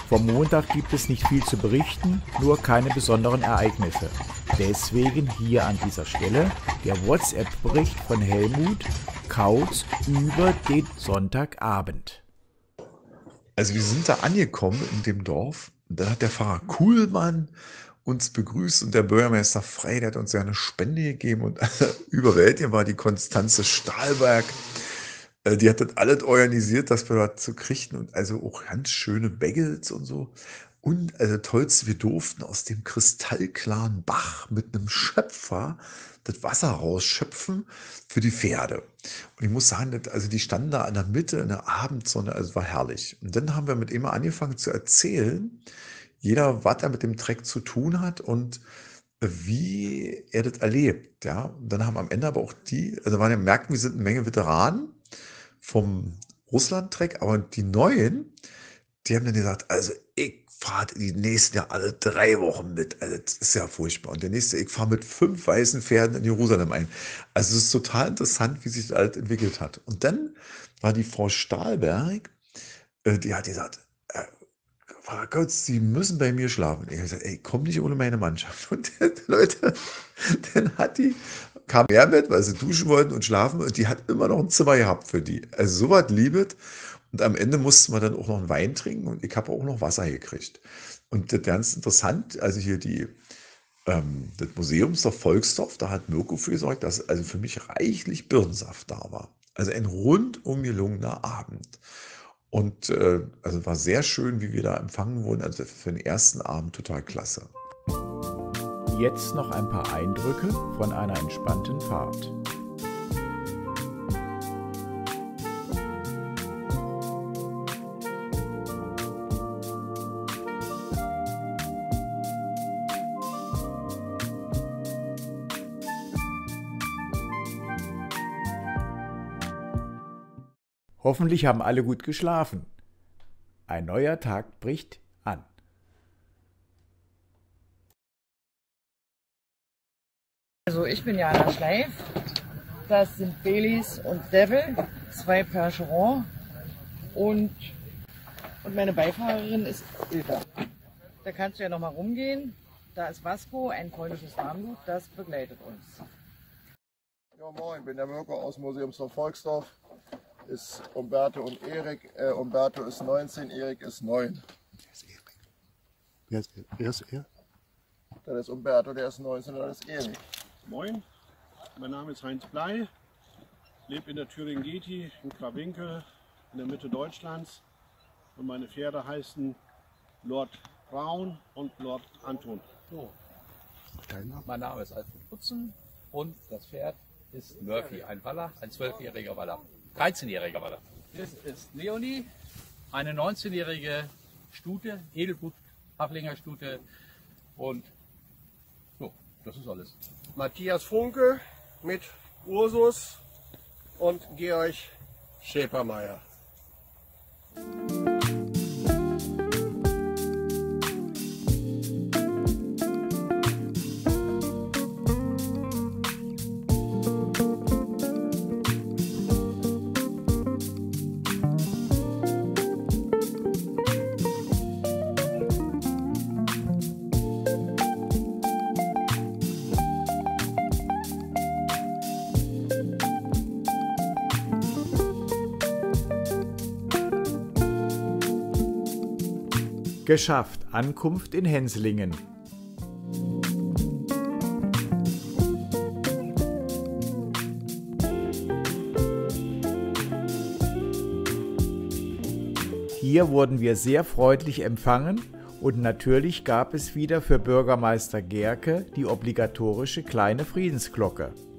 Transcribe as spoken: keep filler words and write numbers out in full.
Vom Montag gibt es nicht viel zu berichten, nur keine besonderen Ereignisse. Deswegen hier an dieser Stelle der WhatsApp-Bericht von Helmut Kautz über den Sonntagabend. Also wir sind da angekommen in dem Dorf. Da hat der Pfarrer Kuhlmann uns begrüßt und der Bürgermeister Frey, der hat uns ja eine Spende gegeben und überwältigend war die Konstanze Stahlberg. Die hat das alles organisiert, dass wir dazu kriegten und also auch ganz schöne Bagels und so. Und also tollste, wir durften aus dem kristallklaren Bach mit einem Schöpfer das Wasser rausschöpfen für die Pferde. Und ich muss sagen, das, also die standen da in der Mitte in der Abendsonne, also war herrlich. Und dann haben wir mit ihm angefangen zu erzählen, jeder, was er mit dem Trek zu tun hat und wie er das erlebt. Ja? Und dann haben am Ende aber auch die, also waren ja merken, wir sind eine Menge Veteranen vom Russland-Trek, aber die Neuen, die haben dann gesagt, also ich fahre die nächsten Jahr alle drei Wochen mit. Also das ist ja furchtbar. Und der nächste, ich fahre mit fünf weißen Pferden in Jerusalem ein. Also es ist total interessant, wie sich das alles entwickelt hat. Und dann war die Frau Stahlberg, äh, die hat gesagt, äh, Frau Kautz, Sie müssen bei mir schlafen. Ich habe gesagt, ey, komm nicht ohne meine Mannschaft. Und die Leute, dann hat die, kam mehr mit, weil sie duschen wollten und schlafen. Und die hat immer noch ein Zimmer gehabt für die. Also so was liebet. Und am Ende mussten wir dann auch noch einen Wein trinken und ich habe auch noch Wasser gekriegt. Und das ganz interessant, also hier die, ähm, das Museumsdorf Volksdorf, da hat Mirko für gesorgt, dass also für mich reichlich Birnensaft da war. Also ein rundum gelungener Abend. Und äh, also war sehr schön, wie wir da empfangen wurden. Also für den ersten Abend total klasse. Jetzt noch ein paar Eindrücke von einer entspannten Fahrt. Hoffentlich haben alle gut geschlafen. Ein neuer Tag bricht an. Also ich bin Jana Schleif, das sind Baileys und Devil, zwei Percheron und, und meine Beifahrerin ist Ilka. Da kannst du ja nochmal rumgehen, da ist Vasco, ein polnisches Warmlut, das begleitet uns. Ja moin, ich bin der Mirko aus Museumsdorf Volksdorf. Ist Umberto und Erik. Äh, Umberto ist neunzehn, Erik ist neun. Wer ist er? Wer ist er? Das ist Umberto, der ist neunzehn und das ist Erik. Moin, mein Name ist Heinz Blei, lebe in der Thüringen-Geti in Krawinkel in der Mitte Deutschlands und meine Pferde heißen Lord Braun und Lord Anton. So. Mein Name ist Alfred Putzen und das Pferd ist Murphy, ein Waller, ein zwölfjähriger Waller. dreizehnjähriger Waller. Das ist Leonie, eine neunzehnjährige Stute, Edelblut, Haflinger Stute und so, das ist alles. Matthias Funke mit Ursus und Georg Schäpermeier. Geschafft, Ankunft in Henslingen. Hier wurden wir sehr freundlich empfangen und natürlich gab es wieder für Bürgermeister Gerke die obligatorische kleine Friedensglocke.